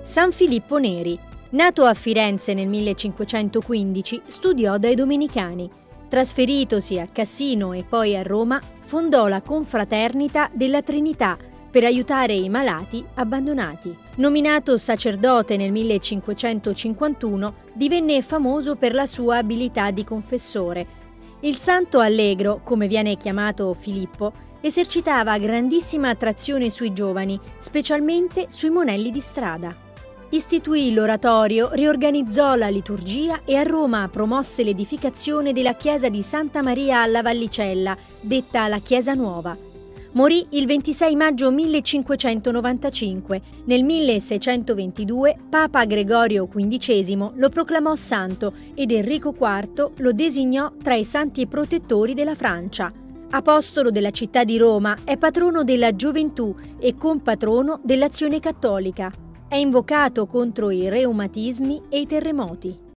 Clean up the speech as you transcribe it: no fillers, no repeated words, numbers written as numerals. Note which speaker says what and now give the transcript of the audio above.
Speaker 1: San Filippo Neri. Nato a Firenze nel 1515, studiò dai Domenicani. Trasferitosi a Cassino e poi a Roma, fondò la Confraternita della Trinità per aiutare i malati abbandonati. Nominato sacerdote nel 1551, divenne famoso per la sua abilità di confessore. Il santo allegro, come viene chiamato Filippo, esercitava grandissima attrazione sui giovani, specialmente sui monelli di strada. Istituì l'oratorio, riorganizzò la liturgia e a Roma promosse l'edificazione della chiesa di Santa Maria alla Vallicella, detta la Chiesa Nuova. Morì il 26 maggio 1595. Nel 1622 Papa Gregorio XV lo proclamò santo ed Enrico IV lo designò tra i santi protettori della Francia. Apostolo della città di Roma, è patrono della gioventù e compatrono dell'Azione Cattolica. È invocato contro i reumatismi e i terremoti.